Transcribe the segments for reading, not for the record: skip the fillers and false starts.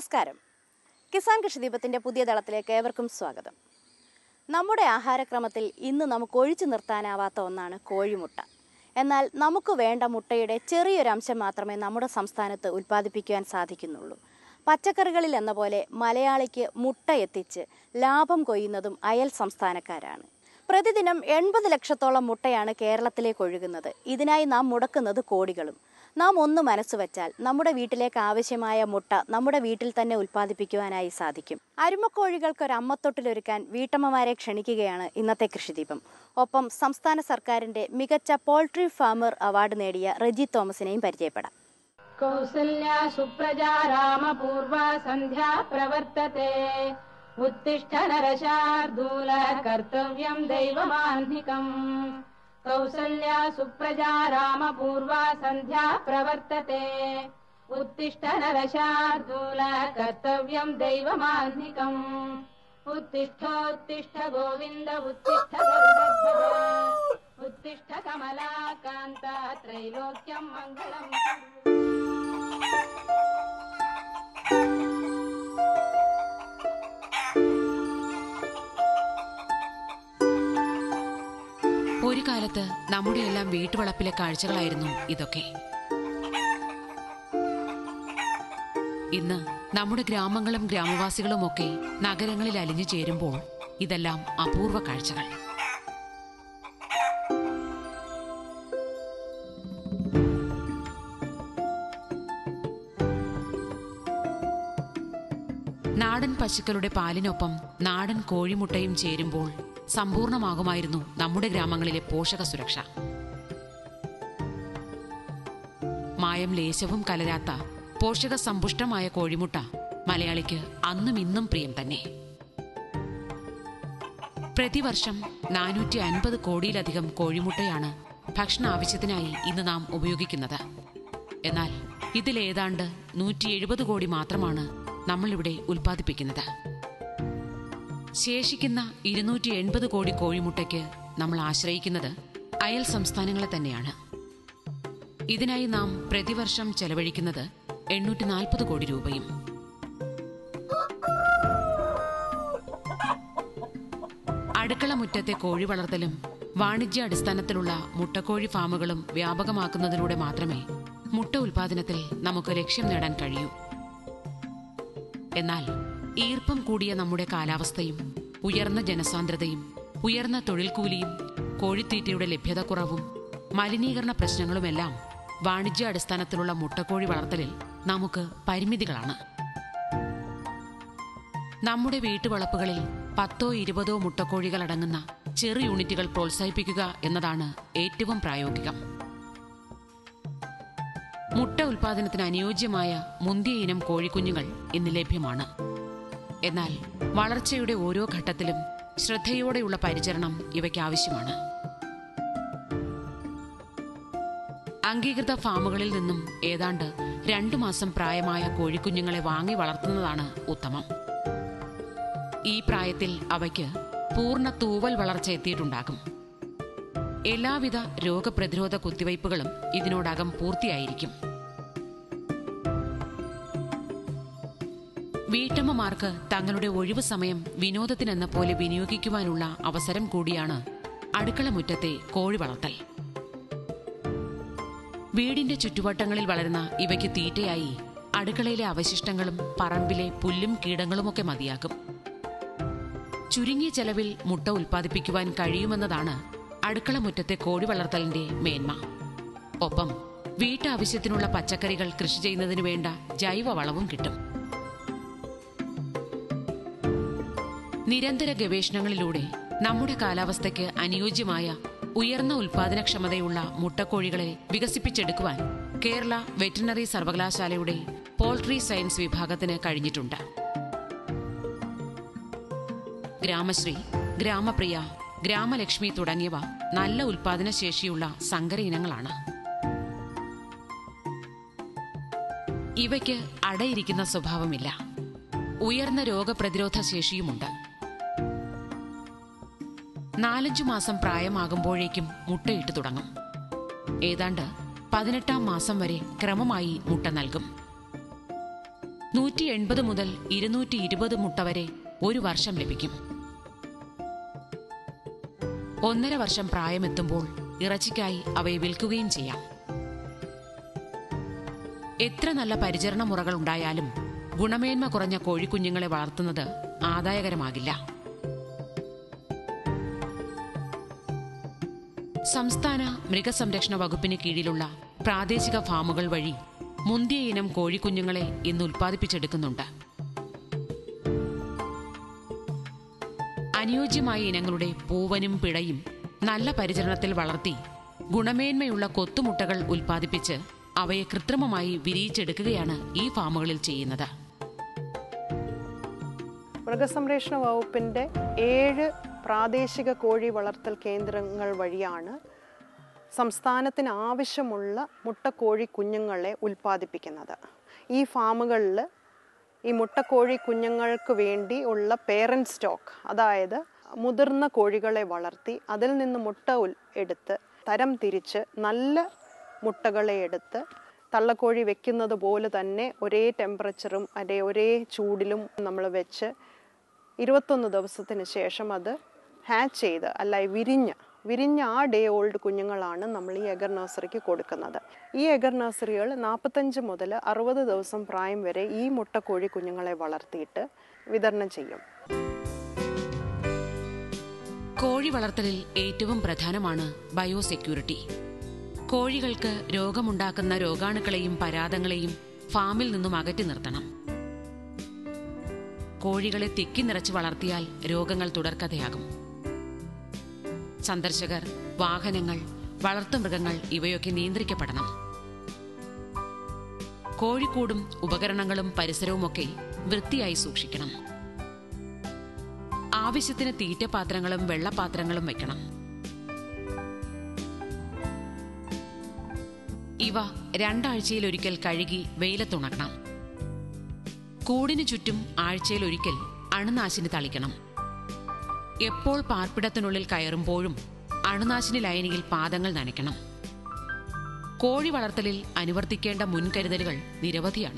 നമസ്കാരം. കിസാൻ കൃഷിദീപത്തിൻ്റെ പുതിയ തളത്തിലേക്ക് ഏവർക്കും സ്വാഗതം. നമ്മുടെ ആഹാരക്രമത്തിൽ ഇന്ന് നമുക്ക് ഒഴിച്ചു നിർത്താനാവാത്ത ഒന്നാണ് കോഴിമുട്ട. എന്നാൽ നമുക്ക് വേണ്ട മുട്ടയുടെ ചെറിയൊരു അംശം മാത്രമേ നമ്മുടെ സംസ്ഥാനത്ത് ഉൽപ്പാദിപ്പിക്കുവാൻ സാധിക്കുന്നുള്ളൂ. പച്ചക്കറികളിൽ എന്ന പോലെ മലയാളിക്ക് മുട്ട എത്തിച്ച് ലാഭം കൊയ്യുന്നതും അയൽ സംസ്ഥാനക്കാരാണ്. പ്രതിദിനം 80 ലക്ഷത്തോളം മുട്ടയാണ് കേരളത്തിലേക്ക് ഒഴുകുന്നത്. ഇതിനായി നാം മുടക്കുന്നത് കോടികളും. നാം ഒന്ന് മനസ്സ് വച്ചാൽ നമ്മുടെ വീട്ടിലേക്ക് ആവശ്യമായ മുട്ട നമ്മുടെ വീട്ടിൽ തന്നെ ഉൽപ്പാദിപ്പിക്കുവാനായി സാധിക്കും. അരുമക്കോഴികൾക്കൊരു അമ്മത്തൊട്ടിലൊരുക്കാൻ വീട്ടമ്മമാരെ ക്ഷണിക്കുകയാണ് ഇന്നത്തെ കൃഷിദീപം. ഒപ്പം സംസ്ഥാന സർക്കാരിന്റെ മികച്ച പോൾട്രി ഫാമർ അവാർഡ് നേടിയ റെജി തോമസിനെയും പരിചയപ്പെടാം. കൗസല്യ സുപ്രജാ രാമപൂർവ സന്ധ്യാ പ്രവർത്തത്തെ ഉത്തിഷ്ഠ നരശാർദൂല കർത്തവ്യം ദൈവമാന്തികം. കൗസല്യ സുപ്രജാ രാമപൂർവ സന്ധ്യാ പ്രവർത്തത്തെ ഉത്തിഷ്ഠ നരശാർദൂല കർത്തവ്യം ദൈവമാന്തികം. ഉത്തിഷ്ഠോത്തിഷ്ഠ ഗോവിന്ദ ഉത്തിഷ്ഠ ഗരുഡധ്വജ ഉത്തിഷ്ഠ കമലാകാന്ത ത്രൈലോക്യം മംഗളം. ഒരു കാലത്ത് നമ്മുടെ എല്ലാം വീട്ടുവളപ്പിലെ കാഴ്ചകളായിരുന്നു ഇതൊക്കെ. ഇന്ന് നമ്മുടെ ഗ്രാമങ്ങളും ഗ്രാമവാസികളുമൊക്കെ നഗരങ്ങളിൽ അലിഞ്ഞു ചേരുമ്പോൾ ഇതെല്ലാം അപൂർവ കാഴ്ചകൾ. നാടൻ പശുക്കളുടെ പാലിനൊപ്പം നാടൻ കോഴിമുട്ടയും ചേരുമ്പോൾ സമ്പൂർണമാകുമായിരുന്നു നമ്മുടെ ഗ്രാമങ്ങളിലെ പോഷക സുരക്ഷ. മായം ലേശവും കലരാത്ത പോഷക സമ്പുഷ്ടമായ കോഴിമുട്ട മലയാളിക്ക് അന്നും ഇന്നും പ്രിയം തന്നെ. പ്രതിവർഷം 450 കോടിയിലധികം കോഴിമുട്ടയാണ് ഭക്ഷണ ആവശ്യത്തിനായി ഇന്ന് നാം ഉപയോഗിക്കുന്നത്. എന്നാൽ ഇതിലേതാണ്ട് 170 കോടി മാത്രമാണ് നമ്മളിവിടെ ഉൽപ്പാദിപ്പിക്കുന്നത്. ശേഷിക്കുന്ന 280 കോടി കോഴിമുട്ടയ്ക്ക് നമ്മൾ ആശ്രയിക്കുന്നത് അയൽ സംസ്ഥാനങ്ങളെ തന്നെയാണ്. ഇതിനായി നാം പ്രതിവർഷം ചെലവഴിക്കുന്നത് 840 കോടി രൂപയും. അടുക്കള മുറ്റത്തെ കോഴി വളർത്തലും വാണിജ്യ അടിസ്ഥാനത്തിലുള്ള മുട്ടക്കോഴി ഫാമുകളും വ്യാപകമാക്കുന്നതിലൂടെ മാത്രമേ മുട്ട ഉൽപാദനത്തിൽ നമുക്ക് ലക്ഷ്യം നേടാൻ കഴിയൂ. എന്നാൽ ഈർപ്പം കൂടിയ നമ്മുടെ കാലാവസ്ഥയും ഉയർന്ന ജനസാന്ദ്രതയും ഉയർന്ന തൊഴിൽ കൂലിയും കോഴിത്തീറ്റയുടെ ലഭ്യതക്കുറവും മലിനീകരണ പ്രശ്നങ്ങളുമെല്ലാം വാണിജ്യ അടിസ്ഥാനത്തിലുള്ള മുട്ടക്കോഴി വളർത്തലിൽ നമുക്ക് പരിമിതികളാണ്. നമ്മുടെ വീട്ടുവളപ്പുകളിൽ 10-20 മുട്ടക്കോഴികളടങ്ങുന്ന ചെറു യൂണിറ്റുകൾ പ്രോത്സാഹിപ്പിക്കുക എന്നതാണ് ഏറ്റവും പ്രായോഗികം. മുട്ട ഉൽപാദനത്തിന് അനുയോജ്യമായ മുന്തിയ ഇനം കോഴിക്കുഞ്ഞുങ്ങൾ ഇന്ന് ലഭ്യമാണ്. എന്നാൽ വളർച്ചയുടെ ഓരോ ഘട്ടത്തിലും ശ്രദ്ധയോടെയുള്ള പരിചരണം ഇവയ്ക്ക് ആവശ്യമാണ്. അംഗീകൃത ഫാമുകളിൽ നിന്നും ഏതാണ്ട് 2 മാസം പ്രായമായ കോഴിക്കുഞ്ഞുങ്ങളെ വാങ്ങി വളർത്തുന്നതാണ് ഉത്തമം. ഈ പ്രായത്തിൽ അവയ്ക്ക് പൂർണ്ണ തൂവൽ വളർച്ച എത്തിയിട്ടുണ്ടാകും. എല്ലാവിധ രോഗപ്രതിരോധ കുത്തിവയ്പ്പുകളും ഇതിനോടകം പൂർത്തിയായിരിക്കും. വീട്ടമ്മമാർക്ക് തങ്ങളുടെ ഒഴിവു സമയം വിനോദത്തിനെന്ന പോലെ വിനിയോഗിക്കുവാനുള്ള അവസരം കൂടിയാണ് അടുക്കള മുറ്റത്തെ കോഴി വളർത്തൽ. വീടിന്റെ ചുറ്റുവട്ടങ്ങളിൽ വളരുന്ന ഇവയ്ക്ക് തീറ്റയായി അടുക്കളയിലെ അവശിഷ്ടങ്ങളും പറമ്പിലെ പുല്ലും കീടങ്ങളുമൊക്കെ മതിയാകും. ചുരുങ്ങിയ ചെലവിൽ മുട്ട ഉൽപ്പാദിപ്പിക്കുവാൻ കഴിയുമെന്നതാണ് അടുക്കള മുറ്റത്തെ കോഴി വളർത്തലിന്റെ മേന്മ. ഒപ്പം വീട്ടാവശ്യത്തിനുള്ള പച്ചക്കറികൾ കൃഷി ചെയ്യുന്നതിനു വേണ്ട ജൈവവളവും കിട്ടും. നിരന്തര ഗവേഷണങ്ങളിലൂടെ നമ്മുടെ കാലാവസ്ഥയ്ക്ക് അനുയോജ്യമായ ഉയർന്ന ഉൽപാദനക്ഷമതയുള്ള മുട്ടക്കോഴികളെ വികസിപ്പിച്ചെടുക്കുവാൻ കേരള വെറ്ററിനറി സർവകലാശാലയുടെ പോൾട്രി സയൻസ് വിഭാഗത്തിന് കഴിഞ്ഞിട്ടുണ്ട്. ഗ്രാമശ്രീ, ഗ്രാമപ്രിയ, ഗ്രാമലക്ഷ്മി തുടങ്ങിയവ നല്ല ഉൽപാദനശേഷിയുള്ള സങ്കര ഇനങ്ങളാണ്. ഇവയ്ക്ക് അടയിരിക്കുന്ന സ്വഭാവമില്ല. ഉയർന്ന രോഗപ്രതിരോധ ശേഷിയുമുണ്ട്. 4-5 മാസം പ്രായമാകുമ്പോഴേക്കും മുട്ടയിട്ട് തുടങ്ങും. ഏതാണ്ട് 18-ാം മാസം വരെ ക്രമമായി മുട്ട നൽകും. 180 മുതൽ 220 മുട്ട വരെ ഒരു വർഷം ലഭിക്കും. 1.5 വർഷം പ്രായമെത്തുമ്പോൾ ഇറച്ചിക്കായി അവയെ വിൽക്കുകയും ചെയ്യാം. എത്ര നല്ല പരിചരണ മുറകൾ ഉണ്ടായാലും ഗുണമേന്മ കുറഞ്ഞ കോഴിക്കുഞ്ഞുങ്ങളെ വളർത്തുന്നത് ആദായകരമാകില്ല. സംസ്ഥാന മൃഗസംരക്ഷണ വകുപ്പിന് കീഴിലുള്ള പ്രാദേശിക ഫാമുകൾ വഴി മുന്തിയ ഇനം കോഴിക്കുഞ്ഞുങ്ങളെ ഇന്ന് ഉൽപ്പാദിപ്പിച്ചെടുക്കുന്നുണ്ട്. അനുയോജ്യമായ ഇനങ്ങളുടെ പൂവനും പിടയും നല്ല പരിചരണത്തിൽ വളർത്തി ഗുണമേന്മയുള്ള കൊത്തുമുട്ടകൾ ഉൽപ്പാദിപ്പിച്ച് അവയെ കൃത്രിമമായി വിരിയിച്ചെടുക്കുകയാണ് ഈ ഫാമുകളിൽ ചെയ്യുന്നത്. മൃഗസംരക്ഷണ വകുപ്പിൻ്റെ 7 പ്രാദേശിക കോഴി വളർത്തൽ കേന്ദ്രങ്ങൾ വഴിയാണ് സംസ്ഥാനത്തിന് ആവശ്യമുള്ള മുട്ടക്കോഴി കുഞ്ഞുങ്ങളെ ഉൽപ്പാദിപ്പിക്കുന്നത്. ഈ ഫാമുകളിൽ ഈ മുട്ടക്കോഴി കുഞ്ഞുങ്ങൾക്ക് വേണ്ടി ഉള്ള പേരൻറ് സ്റ്റോക്ക്, അതായത് മുതിർന്ന കോഴികളെ വളർത്തി അതിൽ നിന്ന് മുട്ട എടുത്ത് തരം തിരിച്ച് നല്ല മുട്ടകളെ എടുത്ത് തള്ളക്കോഴി വെക്കുന്നത് പോലെ തന്നെ ഒരേ ടെമ്പറേച്ചറും ഒരേ ചൂടിലും നമ്മൾ വെച്ച് 21 ദിവസത്തിന് ശേഷം അത് ഹാച്ച് ചെയ്ത് വിരിഞ്ഞ ആ ഡേ ഓൾഡ് കുഞ്ഞുങ്ങളാണ് നമ്മൾ ഈ എഗർ നഴ്സറിക്ക് കൊടുക്കുന്നത്. ഈ എഗർ നഴ്സറികൾ 45 മുതൽ 60 ദിവസം പ്രായം വരെ ഈ മുട്ടക്കോഴി കുഞ്ഞുങ്ങളെ വളർത്തിയിട്ട് വിതരണം ചെയ്യും. കോഴി വളർത്തലിൽ ഏറ്റവും പ്രധാനമാണ് ബയോസെക്യൂരിറ്റി. കോഴികൾക്ക് രോഗമുണ്ടാക്കുന്ന രോഗാണുക്കളെയും പരാതങ്ങളെയും ഫാമിൽ നിന്നും അകറ്റി നിർത്തണം. കോഴികളെ തിക്കി നിറച്ച് വളർത്തിയാൽ രോഗങ്ങൾ തുടർക്കഥയാകും. സന്ദർശകർ, വാഹനങ്ങൾ, വളർത്തുമൃഗങ്ങൾ ഇവയൊക്കെ നിയന്ത്രിക്കപ്പെടണം. കോഴിക്കൂടും ഉപകരണങ്ങളും പരിസരവുമൊക്കെ വൃത്തിയായി സൂക്ഷിക്കണം. ആവശ്യത്തിന് തീറ്റപാത്രങ്ങളും വെള്ളപാത്രങ്ങളും വയ്ക്കണം. ഇവ 2 ആഴ്ചയിലൊരിക്കൽ കഴുകി വെയിലത്തുണക്കണം. കൂടിനു ചുറ്റും ആഴ്ചയിലൊരിക്കൽ അണുനാശിനി തളിക്കണം. എപ്പോൾ പാർപ്പിടത്തിനുള്ളിൽ കയറുമ്പോഴും അണുനാശിനി ലൈനിയിൽ പാദങ്ങൾ നനയ്ക്കണം. കോഴി വളർത്തലിൽ അനുവർത്തിക്കേണ്ട മുൻകരുതലുകൾ നിരവധിയാണ്.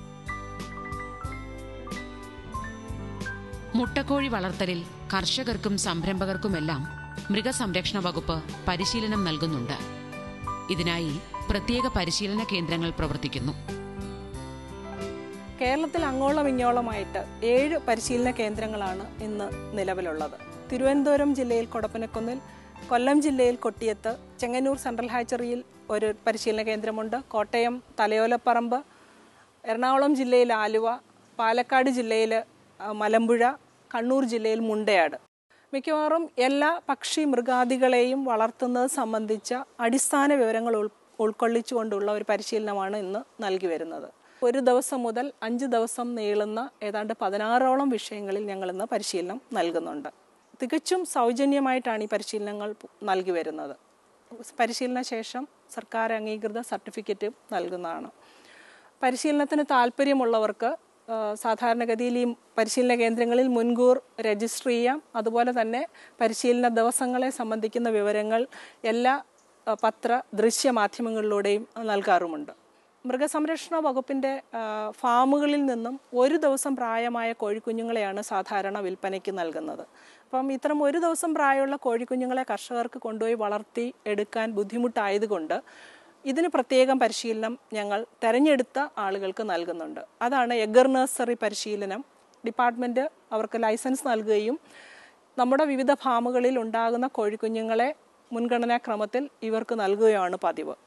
മുട്ടക്കോഴി വളർത്തലിൽ കർഷകർക്കും സംരംഭകർക്കുമെല്ലാം മൃഗസംരക്ഷണ വകുപ്പ് പരിശീലനം നൽകുന്നുണ്ട്. ഇതിനായി പ്രത്യേക പരിശീലന കേന്ദ്രങ്ങൾ പ്രവർത്തിക്കുന്നു. കേരളത്തിൽ അങ്ങോളം ഇങ്ങോളമായിട്ട് 7 പരിശീലന കേന്ദ്രങ്ങളാണ് ഇന്ന് നിലവിലുള്ളത്. തിരുവനന്തപുരം ജില്ലയിൽ കൊടപ്പനക്കുന്നിൽ, കൊല്ലം ജില്ലയിൽ കൊട്ടിയത്ത്, ചെങ്ങന്നൂർ സെൻട്രൽ ഹാച്ചറിയിൽ ഒരു പരിശീലന കേന്ദ്രമുണ്ട്. കോട്ടയം തലയോലപ്പറമ്പ്, എറണാകുളം ജില്ലയിൽ ആലുവ, പാലക്കാട് ജില്ലയിൽ മലമ്പുഴ, കണ്ണൂർ ജില്ലയിൽ മുണ്ടയാട്. മിക്കവാറും എല്ലാ പക്ഷി മൃഗാദികളെയും വളർത്തുന്നത് സംബന്ധിച്ച അടിസ്ഥാന വിവരങ്ങൾ ഉൾക്കൊള്ളിച്ചുകൊണ്ടുള്ള ഒരു പരിശീലനമാണ് ഇന്ന് നൽകി വരുന്നത്. 1 ദിവസം മുതൽ 5 ദിവസം നീളുന്ന ഏതാണ്ട് 16ഓളം വിഷയങ്ങളിൽ ഞങ്ങൾ ഇന്ന് പരിശീലനം നൽകുന്നുണ്ട്. തികച്ചും സൗജന്യമായിട്ടാണ് ഈ പരിശീലനങ്ങൾ നൽകി വരുന്നത്. പരിശീലന ശേഷം സർക്കാർ അംഗീകൃത സർട്ടിഫിക്കറ്റ് നൽകുന്നതാണ്. പരിശീലനത്തിന് താല്പര്യമുള്ളവർക്ക് സാധാരണഗതിയിൽ ഈ പരിശീലന കേന്ദ്രങ്ങളിൽ മുൻകൂർ രജിസ്റ്റർ ചെയ്യാം. അതുപോലെ തന്നെ പരിശീലന ദിവസങ്ങളെ സംബന്ധിക്കുന്ന വിവരങ്ങൾ എല്ലാ പത്ര ദൃശ്യ മാധ്യമങ്ങളിലൂടെയും നൽകാറുമുണ്ട്. മൃഗസംരക്ഷണ വകുപ്പിൻ്റെ ഫാമുകളിൽ നിന്നും 1 ദിവസം പ്രായമായ കോഴിക്കുഞ്ഞുങ്ങളെയാണ് സാധാരണ വിൽപ്പനയ്ക്ക് നൽകുന്നത്. അപ്പം ഇത്തരം 1 ദിവസം പ്രായമുള്ള കോഴിക്കുഞ്ഞുങ്ങളെ കർഷകർക്ക് കൊണ്ടുപോയി വളർത്തി എടുക്കാൻ ബുദ്ധിമുട്ടായതുകൊണ്ട് ഇതിന് പ്രത്യേകം പരിശീലനം ഞങ്ങൾ തെരഞ്ഞെടുത്ത ആളുകൾക്ക് നൽകുന്നുണ്ട്. അതാണ് എഗർ നഴ്സറി പരിശീലനം. ഡിപ്പാർട്ട്മെൻറ്റ് അവർക്ക് ലൈസൻസ് നൽകുകയും നമ്മുടെ വിവിധ ഫാമുകളിൽ ഉണ്ടാകുന്ന കോഴിക്കുഞ്ഞുങ്ങളെ മുൻഗണനാക്രമത്തിൽ ഇവർക്ക് നൽകുകയാണ് പതിവ്.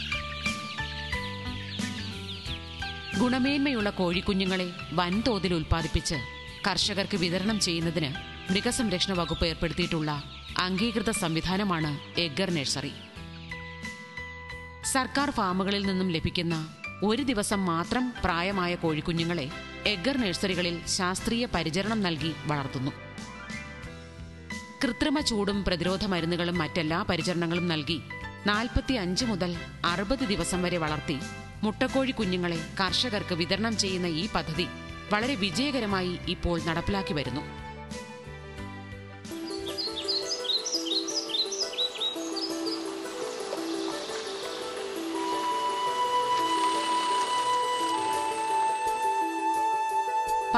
ഗുണമേന്മയുള്ള കോഴിക്കുഞ്ഞുങ്ങളെ വൻതോതിൽ ഉൽപ്പാദിപ്പിച്ച് കർഷകർക്ക് വിതരണം ചെയ്യുന്നതിന് മൃഗസംരക്ഷണ വകുപ്പ് ഏർപ്പെടുത്തിയിട്ടുള്ള അംഗീകൃത സംവിധാനമാണ് എഗർ നഴ്സറി. സർക്കാർ ഫാമുകളിൽ നിന്നും ലഭിക്കുന്ന 1 ദിവസം മാത്രം പ്രായമായ കോഴിക്കുഞ്ഞുങ്ങളെ എഗർ നഴ്സറികളിൽ ശാസ്ത്രീയ പരിചരണം നൽകി വളർത്തുന്നു. കൃത്രിമ ചൂടും പ്രതിരോധ മരുന്നുകളും മറ്റെല്ലാ പരിചരണങ്ങളും നൽകി 45 മുതൽ 60 ദിവസം വരെ വളർത്തി മുട്ടക്കോഴി കുഞ്ഞുങ്ങളെ കർഷകർക്ക് വിതരണം ചെയ്യുന്ന ഈ പദ്ധതി വളരെ വിജയകരമായി ഇപ്പോൾ നടപ്പിലാക്കി വരുന്നു.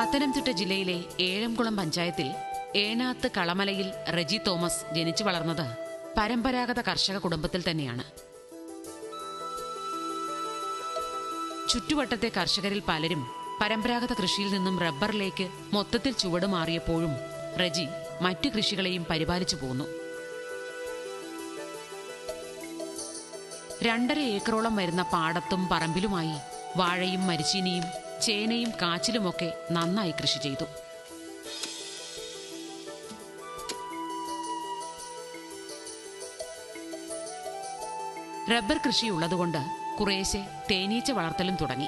പത്തനംതിട്ട ജില്ലയിലെ ഏഴംകുളം പഞ്ചായത്തിൽ ഏനാത്ത് കളമലയിൽ റെജി തോമസ് ജനിച്ചു വളർന്നത് പരമ്പരാഗത കർഷക കുടുംബത്തിൽ തന്നെയാണ്. ചുറ്റുവട്ടത്തെ കർഷകരിൽ പലരും പരമ്പരാഗത കൃഷിയിൽ നിന്നും റബ്ബറിലേക്ക് മൊത്തത്തിൽ ചുവടുമാറിയപ്പോഴും റെജി മറ്റു കൃഷികളെയും പരിപാലിച്ചു പോന്നു. 2.5 ഏക്കറോളം വരുന്ന പാടത്തും പറമ്പിലുമായി വാഴയും മരിച്ചീനിയും ചേനയും കാച്ചിലുമൊക്കെ നന്നായി കൃഷി ചെയ്തു. റബ്ബർ കൃഷിയുള്ളതുകൊണ്ട് കുറേശ്ശെ തേനീച്ച വളർത്തലും തുടങ്ങി.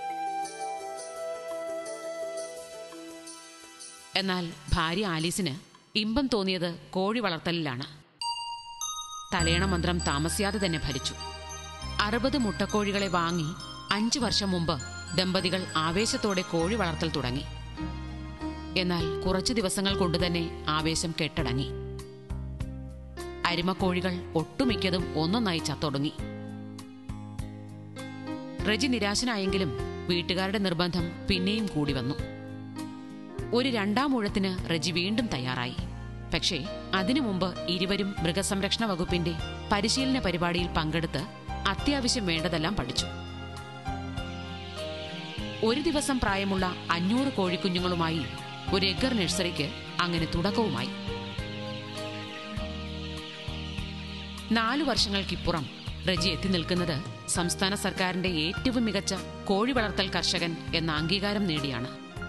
എന്നാൽ ഭാര്യ ആലീസിന് ഇമ്പം തോന്നിയത് കോഴി വളർത്തലിലാണ്. തലയണ മന്ത്രം താമസിയാതെ തന്നെ ഫലിച്ചു. 60 മുട്ടക്കോഴികളെ വാങ്ങി 5 വർഷം മുമ്പ് ദമ്പതികൾ ആവേശത്തോടെ കോഴി വളർത്തൽ തുടങ്ങി. എന്നാൽ കുറച്ചു ദിവസങ്ങൾ കൊണ്ടുതന്നെ ആവേശം കെട്ടടങ്ങി. അരിമക്കോഴികൾ ഒട്ടുമിക്കതും ഒന്നൊന്നായി ചത്തൊടുങ്ങി. റെജി നിരാശനായെങ്കിലും വീട്ടുകാരുടെ നിർബന്ധം പിന്നെയും കൂടി വന്നു. ഒരു 2ാം ഊഴത്തിന് റെജി വീണ്ടും തയ്യാറായി. പക്ഷേ അതിനു മുമ്പ് ഇരുവരും മൃഗസംരക്ഷണ വകുപ്പിന്റെ പരിശീലന പരിപാടിയിൽ പങ്കെടുത്ത് അത്യാവശ്യം വേണ്ടതെല്ലാം പഠിച്ചു. ഒരു ദിവസം പ്രായമുള്ള 500 കോഴിക്കുഞ്ഞുങ്ങളുമായി ഒരു എഗ്ഗർ നഴ്സറിക്ക് അങ്ങനെ തുടക്കവുമായി. 4 വർഷങ്ങൾക്കിപ്പുറം റെജി എത്തി നിൽക്കുന്നത് സംസ്ഥാന സർക്കാരിന്റെ ഏറ്റവും മികച്ച കോഴി വളർത്തൽ കർഷകൻ എന്ന അംഗീകാരം നേടിയാണ്.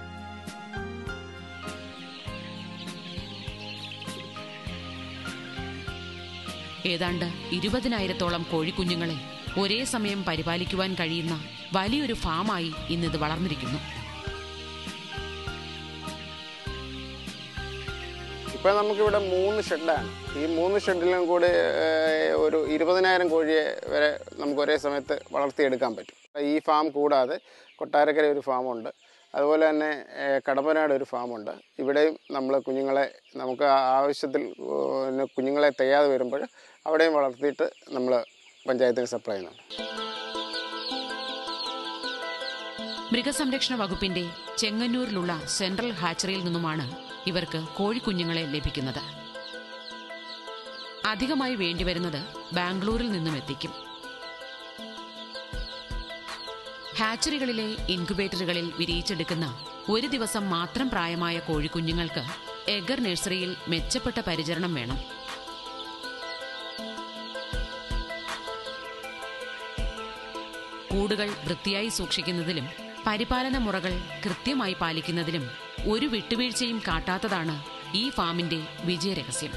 ഏതാണ്ട് 20,000-ഓളം കോഴിക്കുഞ്ഞുങ്ങളെ ഒരേ സമയം പരിപാലിക്കുവാൻ കഴിയുന്ന വലിയൊരു ഫാമായി ഇന്നിത് വളർന്നിരിക്കുന്നു. ഇപ്പോൾ നമുക്കിവിടെ 3 ഷെഡാണ്. ഈ 3 ഷെഡിലും കൂടി ഒരു 20,000 കോഴിയെ വരെ നമുക്ക് ഒരേ സമയത്ത് വളർത്തിയെടുക്കാൻ പറ്റും. ഈ ഫാം കൂടാതെ കൊട്ടാരക്കര ഒരു ഫാമുണ്ട്, അതുപോലെ തന്നെ കടമ്പനാട് ഒരു ഫാമുണ്ട്. ഇവിടെയും നമ്മൾ കുഞ്ഞുങ്ങളെ നമുക്ക് ആവശ്യത്തിൽ കുഞ്ഞുങ്ങളെ തികയാതെ വരുമ്പോൾ അവിടെയും വളർത്തിയിട്ട് നമ്മൾ പഞ്ചായത്തിന് സപ്ലൈ ചെയ്യുന്നുണ്ട്. മൃഗസംരക്ഷണ വകുപ്പിന്റെ ചെങ്ങന്നൂരിലുള്ള സെൻട്രൽ ഹാച്ചറിയിൽ നിന്നുമാണ് ഇവർക്ക് കോഴിക്കുഞ്ഞുങ്ങളെ ലഭിക്കുന്നത്. അധികമായി വേണ്ടിവരുന്നത് ബാംഗ്ലൂരിൽ നിന്നും എത്തിക്കും. ഹാച്ചറികളിലെ ഇൻക്യുബേറ്ററുകളിൽ വിരിയിച്ചെടുക്കുന്ന ഒരു ദിവസം മാത്രം പ്രായമായ കോഴിക്കുഞ്ഞുങ്ങൾക്ക് എഗ്ഗർ നഴ്സറിയിൽ മെച്ചപ്പെട്ട പരിചരണം വേണം. കൂടുകൾ വൃത്തിയായി സൂക്ഷിക്കുന്നതിലും പരിപാലന മുറകൾ കൃത്യമായി പാലിക്കുന്നതിലും ഒരു വിട്ടുവീഴ്ചയും കാട്ടാത്തതാണ് ഈ ഫാമിന്റെ വിജയരഹസ്യം.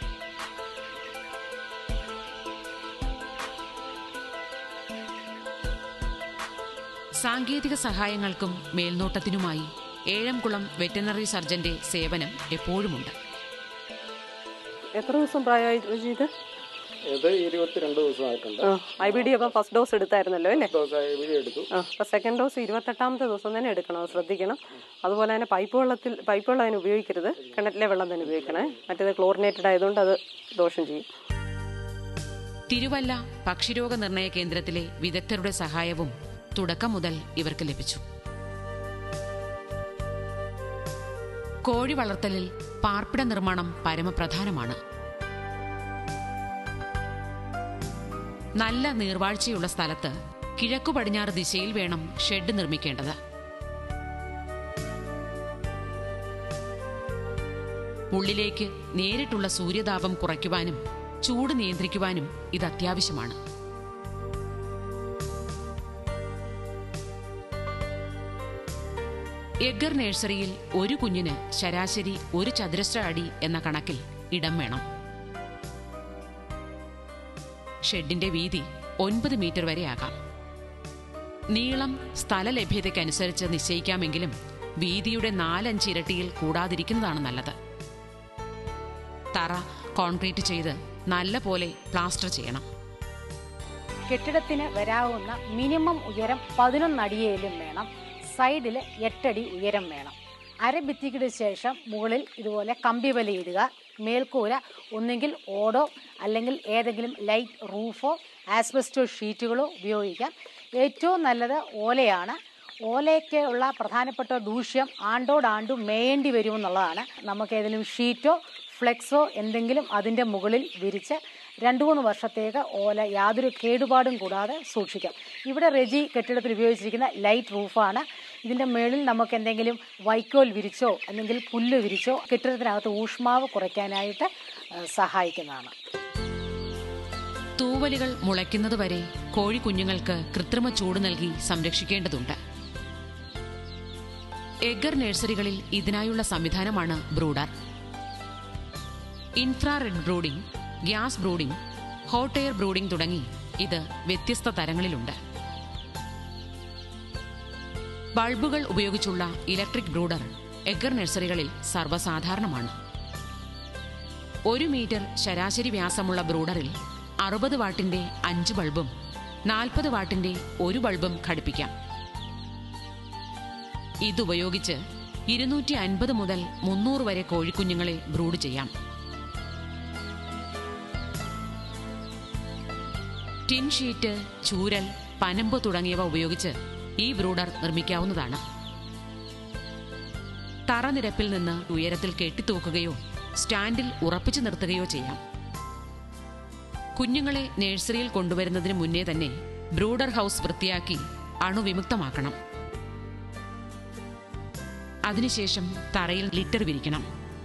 സാങ്കേതിക സഹായങ്ങൾക്കും മേൽനോട്ടത്തിനുമായി ഏഴംകുളം വെറ്ററിനറി സർജന്റെ സേവനം എപ്പോഴുമുണ്ട്. എത്ര ദിവസം പ്രായമായി ഇത്? ഇത് 22 ദിവസമായിട്ടുണ്ട്. IBD അപ്പം ഫസ്റ്റ് ഡോസ് എടുത്തായിരുന്നല്ലോ അല്ലേ? IBD എടുത്തു. അപ്പോൾ സെക്കൻഡ് ഡോസ് 28ാമത്തെ ദിവസം തന്നെ എടുക്കണം, അത് ശ്രദ്ധിക്കണം. അതുപോലെ തന്നെ പൈപ്പ് വെള്ളം അതിന് ഉപയോഗിക്കരുത്, കിണറ്റിലെ വെള്ളം തന്നെ ഉപയോഗിക്കണേ. മറ്റേത് ക്ലോറിനേറ്റഡ് ആയതുകൊണ്ട് അത് ദോഷം ചെയ്യും. തിരുവല്ല പക്ഷിരോഗ നിർണയ കേന്ദ്രത്തിലെ വിദഗ്ധരുടെ സഹായവും തുടക്കം മുതൽ ഇവർക്ക് ലഭിച്ചു. കോഴി വളർത്തലിൽ പാർപ്പിട നിർമ്മാണം പരമപ്രധാനമാണ്. നല്ല നീർവാഴ്ചയുള്ള സ്ഥലത്ത് കിഴക്കു പടിഞ്ഞാറ് ദിശയിൽ വേണം ഷെഡ് നിർമ്മിക്കേണ്ടത്. ഉള്ളിലേക്ക് നേരിട്ടുള്ള സൂര്യതാപം കുറയ്ക്കുവാനും ചൂട് നിയന്ത്രിക്കുവാനും ഇത് അത്യാവശ്യമാണ്. എഗ്ഗർ നഴ്സറിയിൽ ഒരു കുഞ്ഞിന് ശരാശരി 1 ചതുരശ്ര അടി എന്ന കണക്കിൽ ഇടം വേണം. ഷെഡിന്റെ വീതി 9 മീറ്റർ വരെയാകാം. നീളം സ്ഥലലഭ്യതയ്ക്കനുസരിച്ച് നിശ്ചയിക്കാമെങ്കിലും വീതിയുടെ 4-5 ഇരട്ടിയിൽ കൂടാതിരിക്കുന്നതാണ് നല്ലത്. തറ കോൺക്രീറ്റ് ചെയ്ത് നല്ല പോലെ പ്ലാസ്റ്റർ ചെയ്യണം. കെട്ടിടത്തിന് വരാവുന്ന മിനിമം ഉയരം 11 അടിയേലും വേണം. സൈഡിൽ 8 അടി ഉയരം വേണം. അരഭിത്തിക്ക് ശേഷം മുകളിൽ ഇതുപോലെ കമ്പി വലയിടുക. മേൽക്കൂര ഒന്നുകിൽ ഓടോ അല്ലെങ്കിൽ ഏതെങ്കിലും ലൈറ്റ് റൂഫോ ആസ്ബസ്റ്റോ ഷീറ്റുകളോ ഉപയോഗിക്കാം. ഏറ്റവും നല്ലത് ഓലയാണ്. ഓലയ്ക്ക് ഉള്ള പ്രധാനപ്പെട്ട ദൂഷ്യം ആണ്ടോടാണ്ടും മേയേണ്ടി വരുമെന്നുള്ളതാണ്. നമുക്ക് ഏതെങ്കിലും ഷീറ്റോ ഫ്ലെക്സോ എന്തെങ്കിലും അതിൻ്റെ മുകളിൽ വിരിച്ച് 2-3 വർഷത്തേക്ക് ഓല യാതൊരു കേടുപാടും കൂടാതെ സൂക്ഷിക്കാം. ഇവിടെ റെജി കെട്ടിടത്തിൽ ഉപയോഗിച്ചിരിക്കുന്ന ലൈറ്റ് റൂഫാണ്. ഇതിൻ്റെ മുകളിൽ നമുക്ക് എന്തെങ്കിലും വൈക്കോൽ വിരിച്ചോ അല്ലെങ്കിൽ പുല്ല് വിരിച്ചോ കെട്ടിടത്തിനകത്ത് ഊഷ്മാവ് കുറയ്ക്കാനായിട്ട് സഹായിക്കുന്നതാണ്. തൂവലുകൾ മുളയ്ക്കുന്നതുവരെ കോഴിക്കുഞ്ഞുങ്ങൾക്ക് കൃത്രിമ ചൂട് നൽകി സംരക്ഷിക്കേണ്ടതുണ്ട്. എഗർ നഴ്സറികളിൽ ഇതിനായുള്ള സംവിധാനമാണ് brooder. Infrared brooding, gas brooding, hot air brooding തുടങ്ങി ഇത് വ്യത്യസ്ത തരങ്ങളിലുണ്ട്. ബൾബുകൾ ഉപയോഗിച്ചുള്ള ഇലക്ട്രിക് ബ്രൂഡർ എഗർ നഴ്സറികളിൽ സർവ്വസാധാരണമാണ്. 1 മീറ്റർ ശരാശരി വ്യാസമുള്ള ബ്രൂഡറിൽ 60 വാട്ടിന്റെ 5 ബൾബും 40 വാട്ടിന്റെ 1 ബൾബും ഘടിപ്പിക്കാം. ഇതുപയോഗിച്ച് 250 മുതൽ 300 വരെ കോഴിക്കുഞ്ഞുങ്ങളെ ബ്രൂഡ് ചെയ്യാം. ടിൻ ഷീറ്റ്, ചൂരൽ, പനമ്പ് തുടങ്ങിയവ ഉപയോഗിച്ച് ഈ ബ്രൂഡർ നിർമ്മിക്കാവുന്നതാണ്. തറനിരപ്പിൽ നിന്ന് ഉയരത്തിൽ കെട്ടിത്തൂക്കുകയോ സ്റ്റാൻഡിൽ ഉറപ്പിച്ചു നിർത്തുകയോ ചെയ്യാം. കുഞ്ഞുങ്ങളെ നഴ്സറിയിൽ കൊണ്ടുവരുന്നതിന് മുന്നേ തന്നെ ബ്രൂഡർ ഹൗസ് വൃത്തിയാക്കി അണുവിമുക്തമാക്കണം. അതിനുശേഷം തറയിൽ ലിറ്റർ വിരിക്കണം.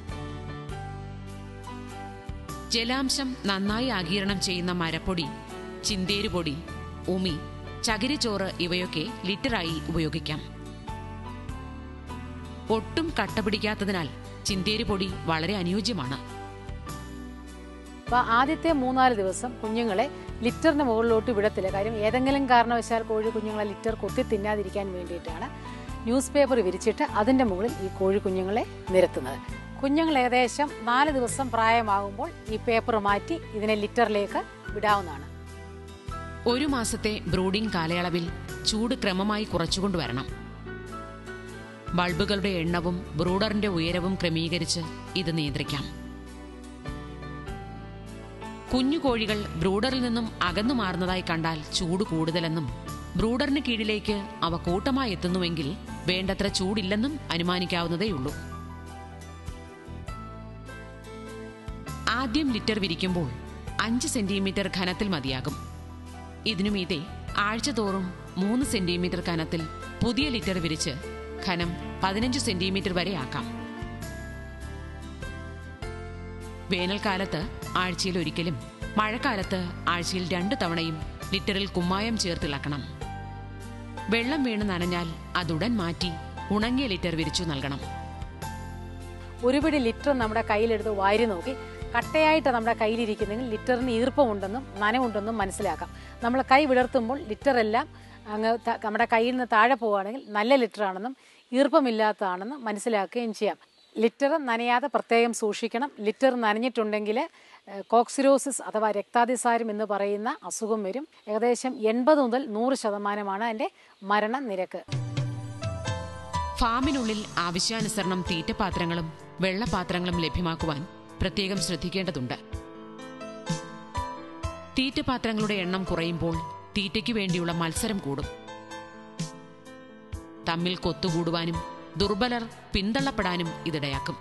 ജലാംശം നന്നായി ആഗിരണം ചെയ്യുന്ന മരപ്പൊടി, ചിന്തേരുപൊടി, ഉമി, ചകിരിച്ചോറ് ഇവയൊക്കെ ലിറ്ററായി ഉപയോഗിക്കാം. ഒട്ടും കട്ട പിടിക്കാത്തതിനാൽ ചിന്തേരുപൊടി വളരെ അനുയോജ്യമാണ്. അപ്പോൾ ആദ്യത്തെ 3-4 ദിവസം കുഞ്ഞുങ്ങളെ ലിറ്ററിന് മുകളിലോട്ട് വിടത്തില്ല. കാര്യം ഏതെങ്കിലും കാരണവശാൽ കോഴി കുഞ്ഞുങ്ങളെ ലിറ്റർ കൊത്തി തിന്നാതിരിക്കാൻ വേണ്ടിയിട്ടാണ് ന്യൂസ് പേപ്പർ വിരിച്ചിട്ട് അതിൻ്റെ മുകളിൽ ഈ കോഴി കുഞ്ഞുങ്ങളെ നിരത്തുന്നത്. കുഞ്ഞുങ്ങൾ ഏകദേശം 4 ദിവസം പ്രായമാകുമ്പോൾ ഈ പേപ്പർ മാറ്റി ഇതിനെ ലിറ്ററിലേക്ക് വിടാവുന്നതാണ്. 1 മാസത്തെ ബ്രൂഡിംഗ് കാലയളവിൽ ചൂട് ക്രമമായി കുറച്ചുകൊണ്ടുവരണം. ബൾബുകളുടെ എണ്ണവും ബ്രൂഡറിന്റെ ഉയരവും ക്രമീകരിച്ച് ഇത് നിയന്ത്രിക്കാം. കുഞ്ഞുകോഴികൾ ബ്രൂഡറിൽ നിന്നും അകന്നു മാറുന്നതായി കണ്ടാൽ ചൂട് കൂടുതലെന്നും ബ്രൂഡറിന് കീഴിലേക്ക് അവ കൂട്ടമായി എത്തുന്നുവെങ്കിൽ വേണ്ടത്ര ചൂടില്ലെന്നും അനുമാനിക്കാവുന്നതേയുള്ളൂ. ആദ്യം ലിറ്റർ വിരിക്കുമ്പോൾ 5 സെന്റിമീറ്റർ ഘനത്തിൽ മതിയാകും. ഇതിനുമീതെ ആഴ്ചതോറും 3 സെന്റിമീറ്റർ കനത്തിൽ പുതിയ ലിറ്റർ വിരിച്ച് ഘനം 15 സെന്റിമീറ്റർ വരെ ആക്കാം. വേനൽക്കാലത്ത് ആഴ്ചയിൽ ഒരിക്കലും, മഴക്കാലത്ത് ആഴ്ചയിൽ 2 തവണയും ലിറ്ററിൽ കുമ്മായം ചേർത്തിളക്കണം. വെള്ളം വീണ് നനഞ്ഞാൽ അതുടൻ മാറ്റി ഉണങ്ങിയ ലിറ്റർ വിരിച്ചു നൽകണം. ഒരു പിടി ലിറ്റർ നമ്മുടെ കയ്യിലെടുത്ത് വാരി നോക്കി കട്ടയായിട്ട് നമ്മുടെ കയ്യിലിരിക്കുന്നെങ്കിൽ ലിറ്ററിന് ഈർപ്പമുണ്ടെന്നും നനവുണ്ടെന്നും മനസ്സിലാക്കാം. നമ്മൾ കൈ വിടർത്തുമ്പോൾ ലിറ്ററെല്ലാം അങ്ങ് നമ്മുടെ കയ്യിൽ നിന്ന് താഴെ പോവുകയാണെങ്കിൽ നല്ല ലിറ്ററാണെന്നും ഈർപ്പമില്ലാത്തതാണെന്നും മനസ്സിലാക്കുകയും ചെയ്യാം. ലിറ്റർ നനയാതെ പ്രത്യേകം സൂക്ഷിക്കണം. ലിറ്റർ നനഞ്ഞിട്ടുണ്ടെങ്കിൽ കോക്സിരോസിസ് അഥവാ രക്താതിസാരം എന്ന് പറയുന്ന അസുഖം വരും. ഏകദേശം 80 മുതൽ 100% അതിൻ്റെ മരണനിരക്ക്. ഫാമിനുള്ളിൽ ആവശ്യാനുസരണം തീറ്റപാത്രങ്ങളും വെള്ളപാത്രങ്ങളും ലഭ്യമാക്കുവാൻ പ്രത്യേകം ശ്രദ്ധിക്കേണ്ടതുണ്ട്. തീറ്റപാത്രങ്ങളുടെ എണ്ണം കുറയുമ്പോൾ തീറ്റയ്ക്കു വേണ്ടിയുള്ള മത്സരം കൂടും. തമ്മിൽ കൊത്തുകൂടുവാനും ദുർബലർ പിന്തള്ളപ്പെടാനും ഇതിടയാക്കും.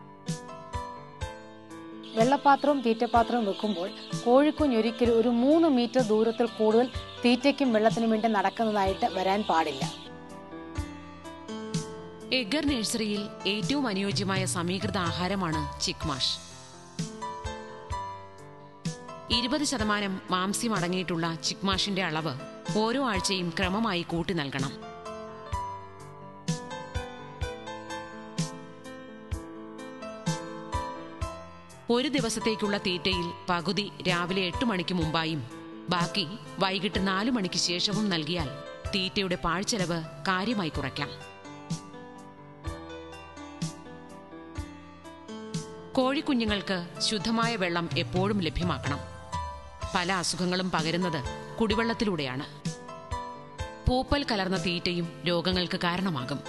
വെള്ളപ്പാത്രവും തീറ്റപാത്രവും വെക്കുമ്പോൾ കോഴിക്കുഞ്ഞൊരിക്കലും ഒരു 3 മീറ്റർ ദൂരത്തിൽ കൂടുതൽ തീറ്റയ്ക്കും വെള്ളത്തിനും വേണ്ടി നടക്കുന്നതായിട്ട് വരാൻ പാടില്ല. എഗർ നഴ്സറിയിൽ ഏറ്റവും അനുയോജ്യമായ സമീകൃത ആഹാരമാണ് ചിക്മാഷ്. 20% മാംസ്യം അടങ്ങിയിട്ടുള്ള ചിക്മാഷിന്റെ അളവ് ഓരോ ആഴ്ചയും ക്രമമായി കൂട്ടി നൽകണം. ഒരു ദിവസത്തേക്കുള്ള തീറ്റയിൽ പകുതി രാവിലെ 8 മണിക്ക് മുമ്പായും ബാക്കി വൈകിട്ട് 4 മണിക്ക് ശേഷവും നൽകിയാൽ തീറ്റയുടെ പാഴ്ചെലവ് കാര്യമായി കുറയ്ക്കാം. കോഴിക്കുഞ്ഞുങ്ങൾക്ക് ശുദ്ധമായ വെള്ളം എപ്പോഴും ലഭ്യമാക്കണം. പല അസുഖങ്ങളും പകരുന്നത് കുടിവെള്ളത്തിലൂടെയാണ്. പൂപ്പൽ കലർന്ന തീറ്റയും രോഗങ്ങൾക്ക് കാരണമാകും.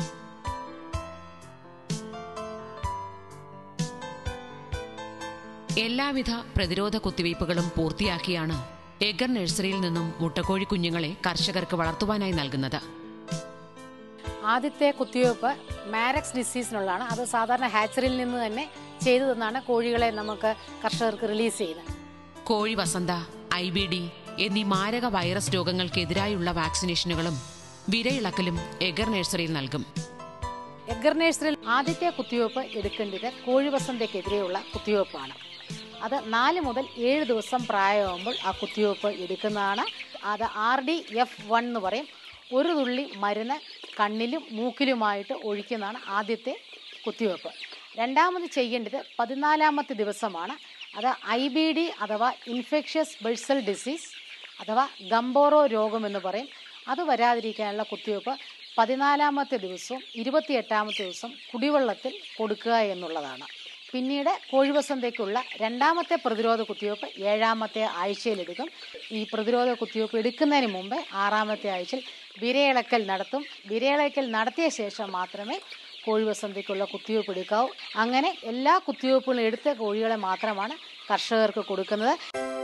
എല്ലാവിധ പ്രതിരോധ കുത്തിവയ്പ്പുകളും പൂർത്തിയാക്കിയാണ് എഗർ നഴ്സറിയിൽ നിന്നും മുട്ടക്കോഴി കുഞ്ഞുങ്ങളെ കർഷകർക്ക് വളർത്തുവാനായി നൽകുന്നത്. ആദ്യത്തെ കുത്തിവയ്പ്പ് മാരക്സ് ഡിസീസിനുള്ളതാണ്. അത് സാധാരണ ഹാച്ചറിയിൽ നിന്ന് തന്നെ ചെയ്തു തന്നാണ് കോഴികളെ നമുക്ക് കർഷകർക്ക് റിലീസ് ചെയ്യുന്നത്. കോഴി വസന്ത, IBD എന്നീ മാരക വൈറസ് രോഗങ്ങൾക്കെതിരായുള്ള വാക്സിനേഷനുകളും വിരയിളക്കലും എഗർ നഴ്സറിയിൽ നൽകും. എഗർ നഴ്സറിയിൽ ആദ്യത്തെ കുത്തിവയ്പ്പ് എടുക്കേണ്ടത് കോഴി വസന്തയ്ക്കെതിരെയുള്ള കുത്തിവയ്പ്പാണ്. അത് 4 മുതൽ 7 ദിവസം പ്രായമാകുമ്പോൾ ആ കുത്തിവയ്പ്പ് എടുക്കുന്നതാണ്. അത് RDF1 എന്ന് പറയും. ഒരു തുള്ളി മരുന്ന് കണ്ണിലും മൂക്കിലുമായിട്ട് ഒഴിക്കുന്നതാണ് ആദ്യത്തെ കുത്തിവയ്പ്പ്. രണ്ടാമത് ചെയ്യേണ്ടത് 14ാമത്തെ ദിവസമാണ്. അത് IBD അഥവാ ഇൻഫെക്ഷ്യസ് ബഴ്സൽ ഡിസീസ് അഥവാ ഗംബോറോ രോഗം എന്ന് പറയും. അത് വരാതിരിക്കാനുള്ള കുത്തിവയ്പ്പ് 14ാമത്തെ ദിവസവും 28ാമത്തെ ദിവസം കുടിവെള്ളത്തിൽ കൊടുക്കുക എന്നുള്ളതാണ്. പിന്നീട് കോഴിവസന്തയ്ക്കുള്ള 2ാമത്തെ പ്രതിരോധ കുത്തിവയ്പ്പ് 7ാമത്തെ ആഴ്ചയിലെടുക്കും. ഈ പ്രതിരോധ കുത്തിവയ്പ്പ് എടുക്കുന്നതിന് മുമ്പേ 6ാമത്തെ ആഴ്ചയിൽ വിരയിളക്കൽ നടത്തും. വിരയിളക്കൽ നടത്തിയ ശേഷം മാത്രമേ കോഴിവസന്തയ്ക്കുള്ള കുത്തിവയ്പ്പ് എടുക്കാവൂ. അങ്ങനെ എല്ലാ കുത്തിവയ്പ്പുകളും എടുത്ത കോഴികളെ മാത്രമാണ് കർഷകർക്ക് കൊടുക്കുന്നത്.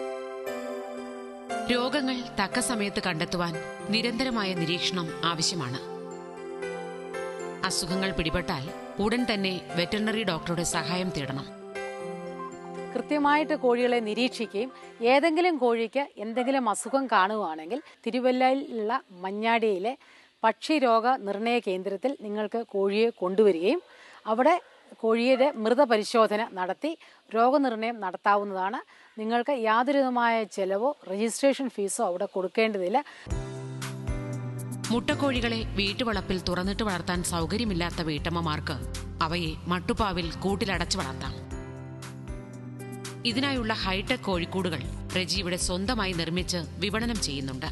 രോഗങ്ങൾ തക്ക സമയത്ത് കണ്ടെത്തുവാൻ നിരന്തരമായ നിരീക്ഷണം ആവശ്യമാണ്. അസുഖങ്ങൾ പിടിപെട്ടാൽ ഉടൻ തന്നെ വെറ്ററിനറി ഡോക്ടറുടെ സഹായം തേടണം. കൃത്യമായിട്ട് കോഴികളെ നിരീക്ഷിക്കുകയും ഏതെങ്കിലും കോഴിക്ക് എന്തെങ്കിലും അസുഖം കാണുകയാണെങ്കിൽ തിരുവല്ലയിലുള്ള മഞ്ഞാടിയിലെ പക്ഷിരോഗ നിർണയ കേന്ദ്രത്തിൽ നിങ്ങൾക്ക് കോഴിയെ കൊണ്ടുവരികയും അവിടെ കോഴിയുടെ മൃതപരിശോധന നടത്തി രോഗനിർണയം നടത്താവുന്നതാണ്. നിങ്ങൾക്ക് യാതൊരുവിധമായ ചെലവോ രജിസ്ട്രേഷൻ ഫീസോ അവിടെ കൊടുക്കേണ്ടതില്ല. മുട്ടക്കോഴികളെ വീട്ടുവളപ്പിൽ തുറന്നിട്ട് വളർത്താൻ സൗകര്യമില്ലാത്ത വീട്ടമ്മമാർക്ക് അവയെ മട്ടുപ്പാവിൽ കൂട്ടിലടച്ചു വളർത്താം. ഇതിനായുള്ള ഹൈടെക് കോഴിക്കൂടുകൾ റെജി ഇവിടെ സ്വന്തമായി നിർമ്മിച്ച് വിപണനം ചെയ്യുന്നുണ്ട്.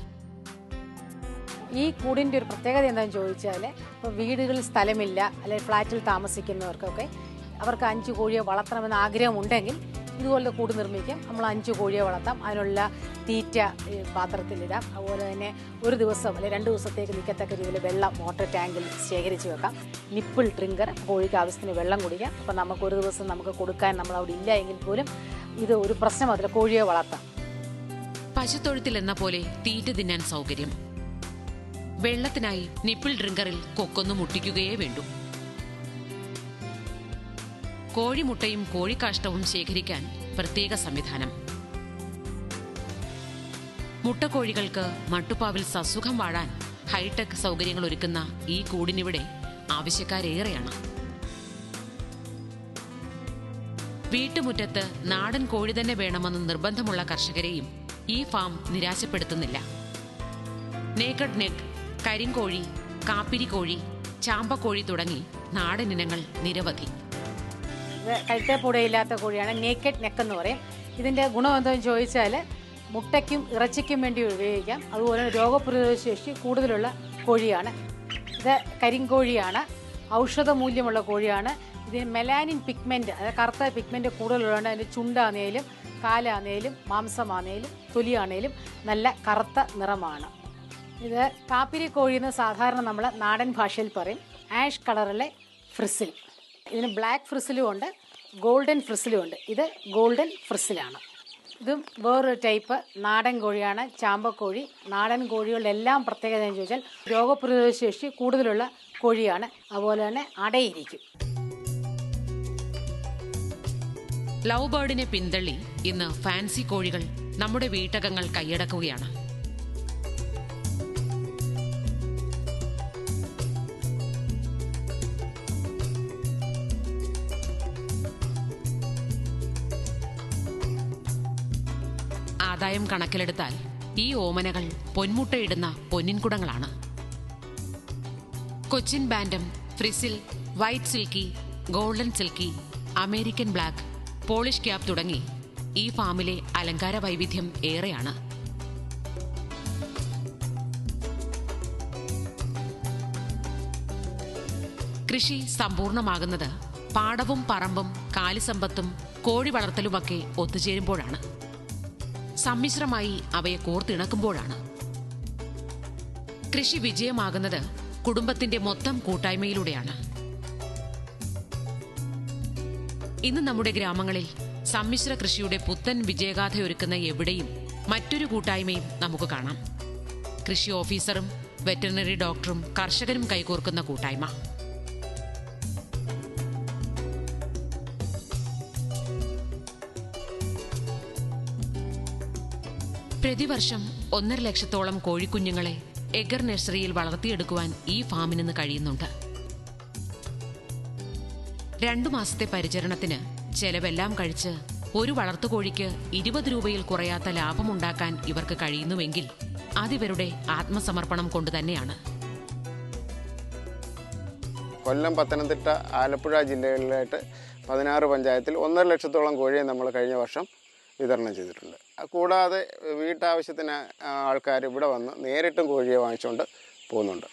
ഈ കൂടിൻ്റെ ഒരു പ്രത്യേകത എന്താണെന്ന് ചോദിച്ചാൽ, ഇപ്പോൾ വീടുകളിൽ സ്ഥലമില്ല അല്ലെങ്കിൽ ഫ്ലാറ്റിൽ താമസിക്കുന്നവർക്കൊക്കെ അവർക്ക് 5 കോഴിയെ വളർത്തണമെന്ന് ആഗ്രഹമുണ്ടെങ്കിൽ ഇതുപോലത്തെ കൂട് നിർമ്മിക്കാം. നമ്മൾ 5 കോഴിയെ വളർത്താം. അതിനുള്ള തീറ്റ പാത്രത്തിലിടാം. അതുപോലെ തന്നെ ഒരു ദിവസം അല്ലെങ്കിൽ 2 ദിവസത്തേക്ക് നിൽക്കത്തക്ക രീതിയിൽ വെള്ളം വാട്ടർ ടാങ്കിൽ ശേഖരിച്ച് വെക്കാം. നിപ്പിൾ ഡ്രിങ്കർ, കോഴിക്ക് ആവശ്യത്തിന് വെള്ളം കുടിക്കാം. അപ്പം നമുക്ക് ഒരു ദിവസം നമുക്ക് കൊടുക്കാൻ നമ്മളവിടെ ഇല്ല എങ്കിൽ പോലും ഇത് ഒരു പ്രശ്നമല്ല, കോഴിയെ വളർത്താം. പശുത്തൊഴുത്തിൽ എന്ന പോലെ തീറ്റ തിന്നാൻ സൗകര്യം. വെള്ളത്തിനായി നിപ്പിൾ ഡ്രിങ്കറിൽ കൊക്കൊന്നു മുട്ടിക്കുകയേ വേണ്ടൂ. കോഴിമുട്ടയും കോഴിക്കാഷ്ടവും ശേഖരിക്കാൻ പ്രത്യേക സംവിധാനം. മുട്ടക്കോഴികൾക്ക് മട്ടുപ്പാവിൽ സസുഖം വാഴാൻ ഹൈടെക് സൗകര്യങ്ങൾ ഒരുക്കുന്ന ഈ കൂടിനിവിടെ ആവശ്യക്കാരേറെയാണ്. വീട്ടുമുറ്റത്ത് നാടൻ കോഴി തന്നെ വേണമെന്ന് നിർബന്ധമുള്ള കർഷകരെയും ഈ ഫാം നിരാശപ്പെടുത്തുന്നില്ല. നേക്കഡ് നെക്ക്, കരിങ്കോഴി, കാപ്പിരിക്കോഴി, ചാമ്പക്കോഴി തുടങ്ങി നാടൻ ഇനങ്ങൾ നിരവധി. കഴുത്തേപ്പൂടയില്ലാത്ത കോഴിയാണ് നേക്കഡ് നെക്ക് എന്ന് പറയും. ഇതിൻ്റെ ഗുണം എന്താണെന്ന് ചോദിച്ചാൽ മുട്ടയ്ക്കും ഇറച്ചിക്കും വേണ്ടി ഉപയോഗിക്കാം. അതുപോലെ രോഗപ്രതിരോധ ശേഷി കൂടുതലുള്ള കോഴിയാണ്. ഇത് കരിങ്കോഴിയാണ്. ഔഷധ മൂല്യമുള്ള കോഴിയാണ്. ഇതിന് മെലാനിൻ പിഗ്മെൻറ്റ്, അതായത് കറുത്ത പിഗ്മെൻറ്റ് കൂടുതലുള്ളതുകൊണ്ട് അതിൻ്റെ ചുണ്ടാന്നേലും കാലാന്നേലും മാംസമാന്നേലും തൊലിയാണേലും നല്ല കറുത്ത നിറമാണ്. ഇത് കാപ്പിരി കോഴിയെന്ന് സാധാരണ നമ്മൾ നാടൻ ഭാഷയിൽ പറയും. ആഷ് കളറിലെ ഫ്രിസിൽ. ഇതിന് ബ്ലാക്ക് ഫ്രിസിലും ഉണ്ട്, ഗോൾഡൻ ഫ്രിസിലും ഉണ്ട്. ഇത് ഗോൾഡൻ ഫ്രിസിലാണ്. ഇതും വേറൊരു ടൈപ്പ് നാടൻ കോഴിയാണ്, ചാമ്പക്കോഴി. നാടൻ കോഴികളുടെ എല്ലാം പ്രത്യേകത എന്ന് ചോദിച്ചാൽ രോഗപ്രതിരോധ ശേഷി കൂടുതലുള്ള കോഴിയാണ്. അതുപോലെ തന്നെ അടയിരിക്കും. ലവ് ബേർഡിനെ പിന്തള്ളി ഇന്ന് ഫാൻസി കോഴികൾ നമ്മുടെ വീട്ടകങ്ങൾ കൈയടക്കുകയാണ്. ആദായം കണക്കിലെടുത്താൽ ഈ ഓമനകൾ പൊന്മുട്ടയിടുന്ന പൊന്നിൻകുടങ്ങളാണ്. Cochin bantam, frizzle, white silky, golden silky, American black, Polish cap തുടങ്ങി ഈ ഫാമിലെ അലങ്കാര വൈവിധ്യം ഏറെയാണ്. കൃഷി സമ്പൂർണമാകുന്നത് പാടവും പറമ്പും കാലിസമ്പത്തും കോഴി വളർത്തലുമൊക്കെ ഒത്തുചേരുമ്പോഴാണ്. സമ്മിശ്രമായി അവയെ കോർത്തിണക്കുമ്പോഴാണ്. കൃഷി വിജയമാകുന്നത് കുടുംബത്തിന്റെ മൊത്തം കൂട്ടായ്മയിലൂടെയാണ്. ഇന്ന് നമ്മുടെ ഗ്രാമങ്ങളിൽ സമ്മിശ്ര കൃഷിയുടെ പുത്തൻ വിജയഗാഥയൊരുക്കുന്ന എവിടെയും മറ്റൊരു കൂട്ടായ്മയും നമുക്ക് കാണാം. കൃഷി ഓഫീസറും വെറ്ററിനറി ഡോക്ടറും കർഷകരും കൈകോർക്കുന്ന കൂട്ടായ്മ. പ്രതിവർഷം 1.5 ലക്ഷത്തോളം കോഴിക്കുഞ്ഞുങ്ങളെ എഗർ നഴ്സറിയിൽ വളർത്തിയെടുക്കുവാൻ ഈ ഫാമിൽ നിന്ന് കഴിയുന്നുണ്ട്. 2 മാസത്തെ പരിചരണത്തിന് ചെലവെല്ലാം കഴിച്ച് ഒരു വളർത്തുകോഴിക്ക് 20 രൂപയിൽ കുറയാത്ത ലാഭമുണ്ടാക്കാൻ ഇവർക്ക് കഴിയുന്നുവെങ്കിൽ അതിവരുടെ ആത്മസമർപ്പണം കൊണ്ട് തന്നെയാണ്. കൊല്ലം, പത്തനംതിട്ട, ആലപ്പുഴ ജില്ലകളിലായിട്ട് 16 പഞ്ചായത്തിൽ 1.5 ലക്ഷത്തോളം കോഴിയെ നമ്മൾ കഴിഞ്ഞ വർഷം വിതരണം ചെയ്തിട്ടുണ്ട്. കൂടാതെ വീട്ടാവശ്യത്തിന് ആൾക്കാർ ഇവിടെ വന്ന് നേരിട്ടും കോഴിയെ വാങ്ങിച്ചുകൊണ്ട് പോകുന്നുണ്ട്.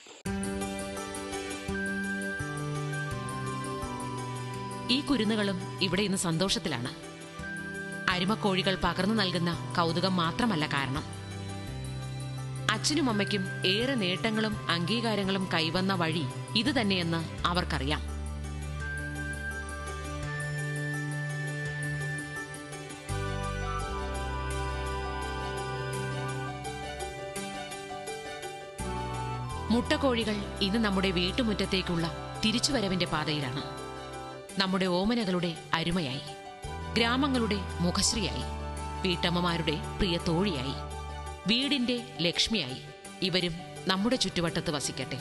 ഈ കുരുന്നുകളും ഇവിടെ ഇന്ന് സന്തോഷത്തിലാണ്. അരുമക്കോഴികൾ പകർന്നു നൽകുന്ന കൗതുകം മാത്രമല്ല കാരണം. അച്ഛനും അമ്മയ്ക്കും ഏറെ നേട്ടങ്ങളും അംഗീകാരങ്ങളും കൈവന്ന വഴി ഇത് തന്നെയെന്ന് അവർക്കറിയാം. മുട്ടക്കോഴികൾ ഇന്ന് നമ്മുടെ വീട്ടുമുറ്റത്തേക്കുള്ള തിരിച്ചുവരവിന്റെ പാതയിലാണ്. നമ്മുടെ ഓമനകളുടെ അരുമയായി, ഗ്രാമങ്ങളുടെ മുഖശ്രീയായി, വീട്ടമ്മമാരുടെ പ്രിയ തോഴിയായി, വീടിന്റെ ലക്ഷ്മിയായി ഇവരും നമ്മുടെ ചുറ്റുവട്ടത്ത് വസിക്കട്ടെ.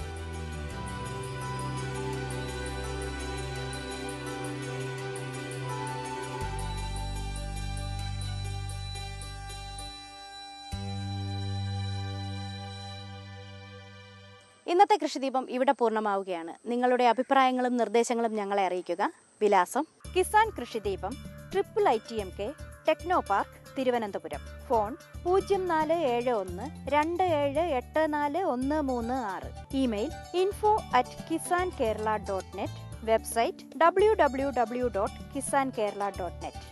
ഇന്നത്തെ കൃഷിദീപം ഇവിടെ പൂർണ്ണമാവുകയാണ്. നിങ്ങളുടെ അഭിപ്രായങ്ങളും നിർദ്ദേശങ്ങളും ഞങ്ങളെ അറിയിക്കുക. വിലാസം: Kisan Krishideepam, IIITMK, techno park, Thiruvananthapuram. Phone 0427841336. Email info@kisankerala.net. Website www.kisankerala.net.